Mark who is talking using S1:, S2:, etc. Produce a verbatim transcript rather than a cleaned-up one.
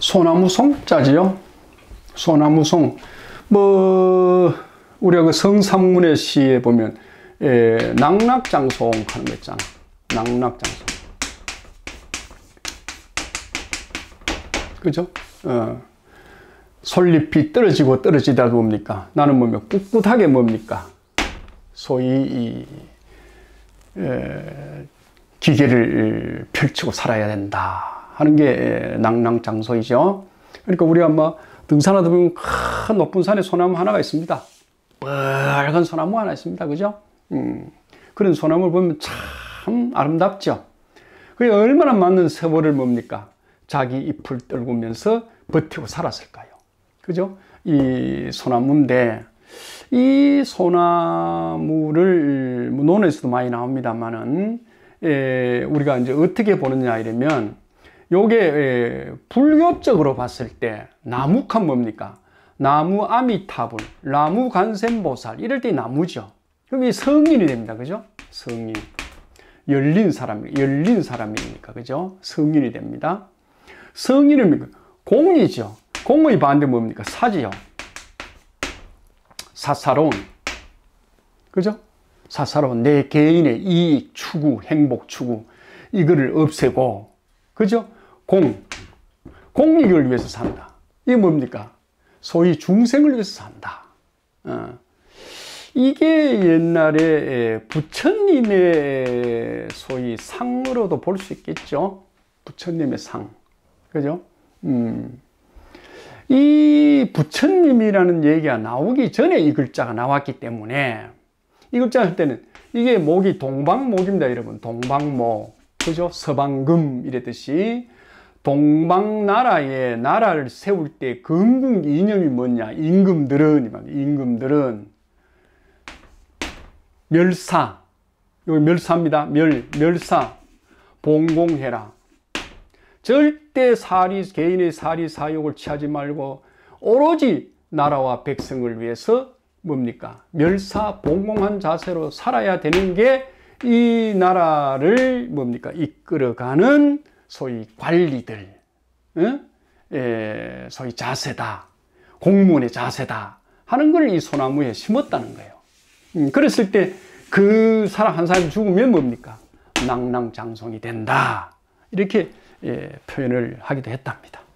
S1: 소나무송자지요. 소나무송. 뭐 우리가 그 성삼문의 시에 보면 예, 낙낙장송 하는 거 있잖아. 낙낙장송. 그죠? 어. 솔잎이 떨어지고 떨어지다 뭡니까? 나는 뭡니까? 꿋꿋하게 뭡니까? 소위 이, 에, 기계를 펼치고 살아야 된다 하는 게 낙낙장소이죠. 그러니까 우리가 뭐 등산하다 보면 큰 높은 산에 소나무 하나가 있습니다. 빨간 소나무 하나 있습니다. 그죠? 음, 그런 소나무를 보면 참 아름답죠. 그게 얼마나 많은 세월을 뭡니까? 자기 잎을 떨구면서 버티고 살았을까요? 그죠? 이 소나무인데, 이 소나무를, 뭐 논에서도 많이 나옵니다만은, 에, 우리가 이제 어떻게 보느냐 이러면, 요게, 에, 불교적으로 봤을 때, 나무가 뭡니까? 나무 아미타불, 나무 관세음보살, 이럴 때 나무죠. 그럼 이 성인이 됩니다. 그죠? 성인. 열린 사람, 열린 사람이니까. 그죠? 성인이 됩니다. 성인은 공이죠. 공의 반대 뭡니까? 사지요. 사사로운. 그죠? 사사로운 내 개인의 이익 추구, 행복 추구, 이거를 없애고, 그죠? 공. 공익을 위해서 산다. 이게 뭡니까? 소위 중생을 위해서 산다. 어. 이게 옛날에 부처님의 소위 상으로도 볼 수 있겠죠? 부처님의 상. 그죠? 음. 이 부처님이라는 얘기가 나오기 전에 이 글자가 나왔기 때문에 이 글자 할 때는 이게 목이 동방목입니다, 여러분. 동방목. 그죠? 서방금 이랬듯이 동방나라에 나라를 세울 때 건국 이념이 뭐냐? 임금들은, 임금들은 멸사. 여기 멸사입니다. 멸, 멸사. 봉공해라. 절대 사리, 개인의 사리 사욕을 취하지 말고 오로지 나라와 백성을 위해서 뭡니까? 멸사 봉공한 자세로 살아야 되는 게 이 나라를 뭡니까? 이끌어가는 소위 관리들, 응? 에, 소위 자세다. 공무원의 자세다. 하는 걸 이 소나무에 심었다는 거예요. 음, 그랬을 때 그 사람 한 사람이 죽으면 뭡니까? 낙낙장송이 된다. 이렇게 예, 표현을 하기도 했답니다.